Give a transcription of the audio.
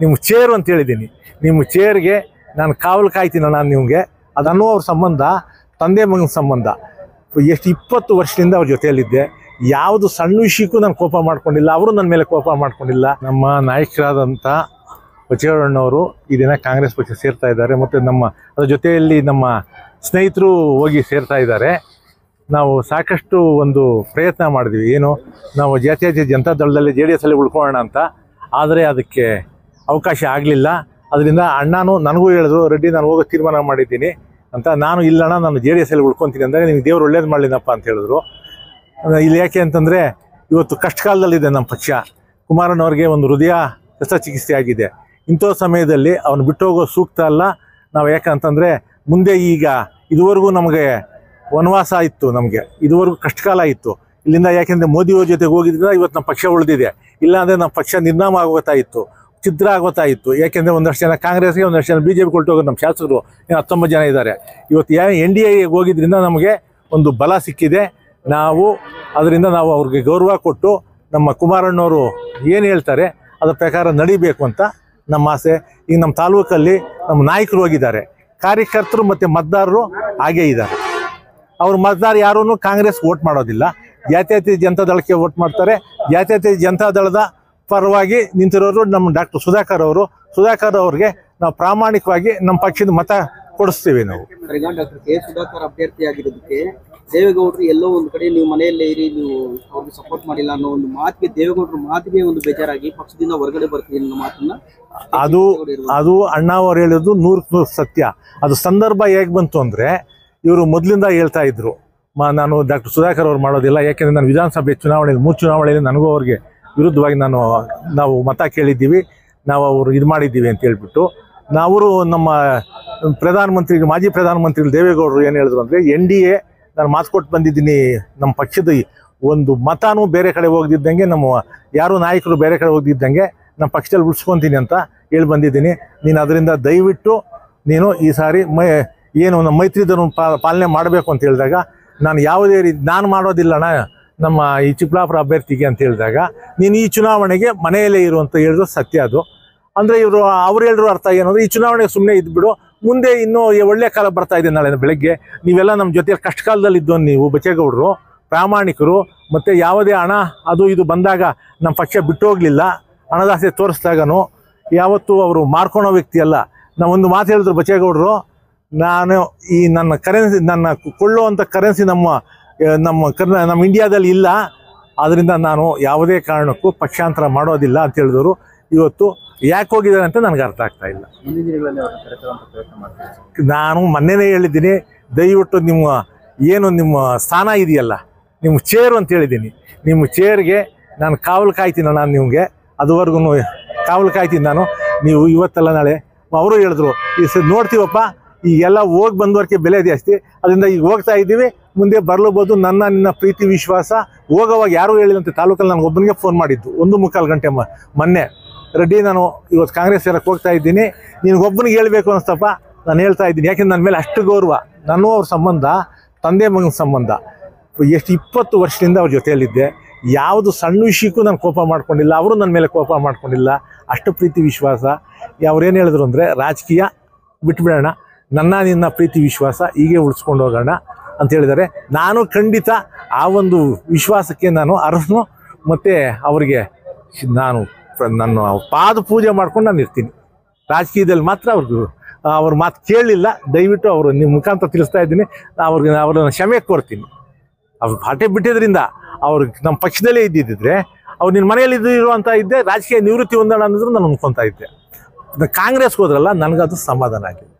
ನಿಮ್ಮ ಚೇರು ಅಂತ ಹೇಳಿದ್ದೀನಿ. ನಿಮ್ಮ ಚೇರ್ಗೆ ನಾನು ಕಾವಲು ಕಾಯ್ತೀನಣ್ಣ ನಿಮಗೆ. ಅದನ್ನೋ ಅವ್ರ ಸಂಬಂಧ ತಂದೆ ಮಗನ ಸಂಬಂಧ. ಎಷ್ಟು 20 ವರ್ಷದಿಂದ ಅವ್ರ ಜೊತೆಯಲ್ಲಿದ್ದೆ. ಯಾವುದು ಸಣ್ಣ ವಿಷಯಕ್ಕೂ ನಾನು ಕೋಪ ಮಾಡ್ಕೊಂಡಿಲ್ಲ, ಅವರು ನನ್ನ ಮೇಲೆ ಕೋಪ ಮಾಡ್ಕೊಂಡಿಲ್ಲ. ನಮ್ಮ ನಾಯಕರಾದಂಥ ಬಚ್ಚೇಗೌಡಣ್ಣವರು ಈ ದಿನ ಕಾಂಗ್ರೆಸ್ ಪಕ್ಷ ಸೇರ್ತಾ ಇದ್ದಾರೆ. ಮತ್ತು ಅದ್ರ ಜೊತೆಯಲ್ಲಿ ನಮ್ಮ ಸ್ನೇಹಿತರು ಹೋಗಿ ಸೇರ್ತಾ ಇದ್ದಾರೆ. ನಾವು ಸಾಕಷ್ಟು ಒಂದು ಪ್ರಯತ್ನ ಮಾಡಿದ್ವಿ. ಏನು, ನಾವು ಜಾತೀಯ ಜನತಾ ದಳದಲ್ಲಿ JDS ಅಲ್ಲಿ ಉಳ್ಕೊಳ್ಳೋಣ ಅಂತ. ಆದರೆ ಅದಕ್ಕೆ ಅವಕಾಶ ಆಗಲಿಲ್ಲ. ಅದರಿಂದ ಅಣ್ಣನೂ ನನಗೂ ಹೇಳಿದ್ರು, ರೆಡ್ಡಿ ನಾನು ಹೋಗೋ ತೀರ್ಮಾನ ಮಾಡಿದ್ದೀನಿ ಅಂತ. ನಾನು ಇಲ್ಲಣ್ಣ, ನಾನು JDS ಅಲ್ಲಿ ಉಳ್ಕೊತೀನಿ ಅಂದರೆ ನಿಮಗೆ ದೇವ್ರು ಒಳ್ಳೇದು ಮಾಡಲಿನಪ್ಪ ಅಂತ ಹೇಳಿದ್ರು. ಇಲ್ಲಿ ಯಾಕೆ ಅಂತಂದರೆ ಇವತ್ತು ಕಷ್ಟಕಾಲದಲ್ಲಿದೆ ನಮ್ಮ ಪಕ್ಷ. ಕುಮಾರಣ್ಣವ್ರಿಗೆ ಒಂದು ಹೃದಯ ಶಸ್ತ್ರಚಿಕಿತ್ಸೆ ಆಗಿದೆ. ಇಂಥ ಸಮಯದಲ್ಲಿ ಅವನು ಬಿಟ್ಟು ಹೋಗೋ ಸೂಕ್ತ ಅಲ್ಲ. ನಾವು ಯಾಕಂತಂದರೆ ಮುಂದೆ ಈಗ ಇದುವರೆಗೂ ನಮಗೆ ವನವಾಸ ಇತ್ತು, ನಮಗೆ ಇದುವರೆಗೂ ಕಷ್ಟಕಾಲ ಇತ್ತು ಇಲ್ಲಿಂದ. ಯಾಕೆಂದರೆ ಮೋದಿಯವ್ರ ಜೊತೆಗೆ ಹೋಗಿದ್ದರಿಂದ ಇವತ್ತು ನಮ್ಮ ಪಕ್ಷ ಉಳಿದಿದೆ. ಇಲ್ಲಾಂದರೆ ನಮ್ಮ ಪಕ್ಷ ನಿರ್ನಾಮ ಆಗೋತಾ ಇತ್ತು, ಛಿದ್ರ ಆಗೋತಾ ಇತ್ತು. ಯಾಕೆಂದರೆ ಒಂದಷ್ಟು ಜನ ಕಾಂಗ್ರೆಸ್ಗೆ, ಒಂದಷ್ಟು ಜನ BJP ಕೊಟ್ಟೋಗೋದು ನಮ್ಮ ಶಾಸಕರು 19 ಜನ ಇದ್ದಾರೆ. ಇವತ್ತು NDA ಹೋಗಿದ್ದರಿಂದ ನಮಗೆ ಒಂದು ಬಲ ಸಿಕ್ಕಿದೆ. ನಾವು ಅದರಿಂದ ನಾವು ಅವ್ರಿಗೆ ಗೌರವ ಕೊಟ್ಟು ನಮ್ಮ ಕುಮಾರಣ್ಣವರು ಏನು ಹೇಳ್ತಾರೆ ಅದರ ಪ್ರಕಾರ ನಡಿಬೇಕು ಅಂತ ನಮ್ಮ ಆಸೆ. ಈಗ ನಮ್ಮ ತಾಲೂಕಲ್ಲಿ ನಮ್ಮ ನಾಯಕರು ಹೋಗಿದ್ದಾರೆ, ಕಾರ್ಯಕರ್ತರು ಮತ್ತು ಮತದಾರರು ಹಾಗೇ ಇದ್ದಾರೆ. ಅವ್ರ ಮತದಾರ ಯಾರೂ ಕಾಂಗ್ರೆಸ್ಗೆ ವೋಟ್ ಮಾಡೋದಿಲ್ಲ, ಜಾತ್ಯತೀತ ಜನತಾ ದಳಕ್ಕೆ ವೋಟ್ ಮಾಡ್ತಾರೆ. ಜಾತ್ಯತೀತ ಜನತಾ ದಳದ ಪರವಾಗಿ ನಿಂತಿರೋರು ನಮ್ಮ ಡಾಕ್ಟರ್ ಸುಧಾಕರ್ ಅವರು. ಸುಧಾಕರ್ ಅವ್ರಿಗೆ ನಾವು ಪ್ರಾಮಾಣಿಕವಾಗಿ ನಮ್ಮ ಪಕ್ಷದ ಮತ ಕೊಡಿಸ್ತೀವಿ ನಾವು. ಡಾಕ್ಟರ್ ಕೆ ಸುಧಾಕರ್ ಅಭ್ಯರ್ಥಿಯಾಗಿರೋದಕ್ಕೆ ದೇವೇಗೌಡರು ಎಲ್ಲೋ ಒಂದು ಕಡೆ ನೀವು ಮನೆಯಲ್ಲೇ ಇರಿ, ನೀವು ಅವ್ರಿಗೆ ಸಪೋರ್ಟ್ ಮಾಡಿಲ್ಲ ಅನ್ನೋ ಒಂದು ಮಾತಿಗೆ, ದೇವೇಗೌಡರ ಮಾತಿಗೆ ಒಂದು ಬೇಜಾರಾಗಿ ಪಕ್ಷದಿಂದ ಹೊರಗಡೆ ಬರ್ತೀವಿ ಅನ್ನೋ ಮಾತನ್ನ ಅದು ಅಣ್ಣ ಅವ್ರು ಹೇಳೋದು 100% ಸತ್ಯ. ಅದು ಸಂದರ್ಭ ಹೇಗೆ ಬಂತು ಅಂದರೆ, ಇವರು ಮೊದಲಿಂದ ಹೇಳ್ತಾ ಇದ್ರು, ನಾನು ಡಾಕ್ಟರ್ ಸುಧಾಕರ್ ಅವ್ರು ಮಾಡೋದಿಲ್ಲ. ಯಾಕೆಂದರೆ ನಾನು ವಿಧಾನಸಭೆ ಚುನಾವಣೆಯಲ್ಲಿ 3 ಚುನಾವಣೆಯಲ್ಲಿ ನನಗೂ ಅವ್ರಿಗೆ ವಿರುದ್ಧವಾಗಿ ನಾವು ಮತ ಕೇಳಿದ್ದೀವಿ, ನಾವು ಅವರು ಇದು ಮಾಡಿದ್ದೀವಿ ಅಂತ ಹೇಳ್ಬಿಟ್ಟು. ಅವರು ನಮ್ಮ ಮಾಜಿ ಪ್ರಧಾನಮಂತ್ರಿಗಳು ದೇವೇಗೌಡರು ಏನು ಹೇಳಿದ್ರು ಅಂದರೆ, NDA ನಾನು ಮಾತು ಕೊಟ್ಟು ಬಂದಿದ್ದೀನಿ, ನಮ್ಮ ಪಕ್ಷದ ಒಂದು ಮತನೂ ಬೇರೆ ಕಡೆ ಹೋಗ್ದಿದ್ದಂಗೆ, ನಮ್ಮ ಯಾರು ನಾಯಕರು ಬೇರೆ ಕಡೆ ಹೋಗ್ದಿದ್ದಂಗೆ ನಮ್ಮ ಪಕ್ಷದಲ್ಲಿ ಉಳಿಸ್ಕೊತೀನಿ ಅಂತ ಹೇಳಿ ಬಂದಿದ್ದೀನಿ. ನೀನು ಅದರಿಂದ ದಯವಿಟ್ಟು ನೀನು ಈ ಸಾರಿ ಏನು ನಮ್ಮ ಮೈತ್ರಿದನ್ನು ಪಾಲನೆ ಮಾಡಬೇಕು ಅಂತ ಹೇಳಿದಾಗ, ನಾನು ಯಾವುದೇ ರೀತಿ ನಾನು ಮಾಡೋದಿಲ್ಲಣ್ಣ ನಮ್ಮ ಈ ಚಿಕ್ಕಬಳ್ಳಾಪುರ ಅಭ್ಯರ್ಥಿಗೆ ಅಂತ ಹೇಳಿದಾಗ, ನೀನು ಈ ಚುನಾವಣೆಗೆ ಮನೆಯಲ್ಲೇ ಇರು ಅಂತ ಹೇಳಿದ್ರು ಸತ್ಯ. ಅದು ಅಂದರೆ ಅವ್ರು ಹೇಳಿದ್ರು ಅರ್ಥ ಏನಂದರೆ, ಈ ಚುನಾವಣೆಗೆ ಸುಮ್ಮನೆ ಇದ್ಬಿಡು, ಮುಂದೆ ಇನ್ನೂ ಒಳ್ಳೆ ಕಾಲ ಬರ್ತಾ ಇದೆ. ನಾಳೆ ಬೆಳಗ್ಗೆ ನೀವೆಲ್ಲ ನಮ್ಮ ಜೊತೆಯಲ್ಲಿ ಕಷ್ಟ ಕಾಲದಲ್ಲಿ ಇದ್ದವನು ನೀವು ಬಚ್ಚೇಗೌಡರು, ಪ್ರಾಮಾಣಿಕರು. ಮತ್ತು ಯಾವುದೇ ಹಣ ಅದು ಇದು ಬಂದಾಗ ನಮ್ಮ ಪಕ್ಷ ಬಿಟ್ಟು ಹೋಗಲಿಲ್ಲ. ಹಣದಾಸೆ ತೋರಿಸಿದಾಗನು ಯಾವತ್ತೂ ಅವರು ಮಾರ್ಕೊಳೋ ವ್ಯಕ್ತಿ ಅಲ್ಲ. ಒಂದು ಮಾತು ಹೇಳಿದ್ರು ಬಚ್ಚೇಗೌಡರು, ನಾನು ಈ ನನ್ನ ಕೊಳ್ಳುವಂಥ ಕರೆನ್ಸಿ ನಮ್ಮ ಇಂಡಿಯಾದಲ್ಲಿ ಇಲ್ಲ, ಆದ್ದರಿಂದ ನಾನು ಯಾವುದೇ ಕಾರಣಕ್ಕೂ ಪಕ್ಷಾಂತರ ಮಾಡೋದಿಲ್ಲ ಅಂತ ಹೇಳಿದವರು. ಇವತ್ತು ಯಾಕೆ ಹೋಗಿದ್ದಾರೆ ಅಂತ ನನಗೆ ಅರ್ಥ ಆಗ್ತಾ ಇಲ್ಲ. ನಾನು ಮೊನ್ನೆನೇ ಹೇಳಿದ್ದೀನಿ, ದಯವಿಟ್ಟು ನಿಮ್ಮ ಸ್ಥಾನ ಇದೆಯಲ್ಲ, ನಿಮ್ಮ ಚೇರು ಅಂತ ಹೇಳಿದ್ದೀನಿ. ನಿಮ್ಮ ಚೇರ್ಗೆ ನಾನು ಕಾವಲು ಕಾಯ್ತೀನಣ್ಣ ನಿಮಗೆ. ಅದುವರೆಗೂ ಕಾವಲು ಕಾಯ್ತೀನಿ ನಾನು. ನೀವು ಇವತ್ತಲ್ಲ ನಾಳೆ ಅವರು ಹೇಳಿದ್ರು, ಈ ನೋಡ್ತೀವಪ್ಪ, ಈಗೆಲ್ಲ ಹೋಗಿ ಬಂದವರಿಗೆ ಬೆಲೆ ಜಾಸ್ತಿ, ಅದರಿಂದ ಈಗ ಹೋಗ್ತಾ ಇದ್ದೀವಿ, ಮುಂದೆ ಬರಲೂಬೋದು. ನಿನ್ನ ಪ್ರೀತಿ ವಿಶ್ವಾಸ ಹೋಗೋವಾಗ ಯಾರೂ ಹೇಳಿದಂತೆ ತಾಲೂಕಲ್ಲಿ ನನಗೆ ಒಬ್ಬನಿಗೆ ಫೋನ್ ಮಾಡಿದ್ದು 1:45 ಗಂಟೆ ಮೊನ್ನೆ, ರೆಡ್ಡಿ ನಾನು ಇವತ್ತು ಕಾಂಗ್ರೆಸ್ ಸೇರಕ್ಕೆ ಹೋಗ್ತಾ ಇದ್ದೀನಿ, ನಿನಗೊಬ್ಬನಿಗೆ ಹೇಳಬೇಕು ಅನಿಸ್ತಪ್ಪ, ನಾನು ಹೇಳ್ತಾ ಇದ್ದೀನಿ. ಯಾಕೆಂದ್ರೆ ನನ್ನ ಮೇಲೆ ಅಷ್ಟು ಗೌರವ. ನಾನು ಅವ್ರ ಸಂಬಂಧ ತಂದೆ ಮಗನ ಸಂಬಂಧ. ಎಷ್ಟು 20 ವರ್ಷದಿಂದ ಅವ್ರ ಜೊತೆಯಲ್ಲಿದ್ದೆ. ಯಾವುದು ಸಣ್ಣ ವಿಷಯಕ್ಕೂ ನಾನು ಕೋಪ ಮಾಡ್ಕೊಂಡಿಲ್ಲ, ಅವರು ನನ್ನ ಮೇಲೆ ಕೋಪ ಮಾಡ್ಕೊಂಡಿಲ್ಲ. ಅಷ್ಟು ಪ್ರೀತಿ ವಿಶ್ವಾಸ. ಅವ್ರೇನು ಹೇಳಿದ್ರು ಅಂದರೆ, ರಾಜಕೀಯ ಬಿಟ್ಬಿಡೋಣ, ನಿನ್ನ ಪ್ರೀತಿ ವಿಶ್ವಾಸ ಹೀಗೆ ಉಳಿಸ್ಕೊಂಡು ಹೋಗೋಣ ಅಂತ ಹೇಳಿದ್ದಾರೆ. ನಾನು ಖಂಡಿತ ಆ ಒಂದು ವಿಶ್ವಾಸಕ್ಕೆ ನಾನು ಅರ್ಹನು. ಮತ್ತು ಅವರಿಗೆ ನನ್ನ ಪಾದ ಪೂಜೆ ಮಾಡ್ಕೊಂಡು ನಾನು ಇರ್ತೀನಿ. ರಾಜಕೀಯದಲ್ಲಿ ಮಾತ್ರ ಅವ್ರ ಮಾತು ಕೇಳಲಿಲ್ಲ. ದಯವಿಟ್ಟು ಅವರು ನಿಮ್ಮ ಮುಖಾಂತರ ತಿಳಿಸ್ತಾ ಇದ್ದೀನಿ, ಅವ್ರನ್ನ ಕ್ಷಮೆ ಕೋರ್ತೀನಿ. ಅವ್ರು ಪಾಠೆ ಬಿಟ್ಟಿದ್ರಿಂದ ನಮ್ಮ ಪಕ್ಷದಲ್ಲೇ ಇದ್ದಿದ್ದರೆ, ಅವ್ರು ನಿನ್ನ ಮನೆಯಲ್ಲಿ ಇರುವಂಥ ಇದ್ದೆ, ರಾಜಕೀಯ ನಿವೃತ್ತಿ ಹೊಂದೋಣ ಅನ್ನೋದ್ರು ನಾನು ಅನ್ಕೊತಾ ಇದ್ದೆ. ಕಾಂಗ್ರೆಸ್ಗೆ ಹೋದ್ರಲ್ಲ, ನನಗದು ಸಮಾಧಾನ ಆಗಿದೆ.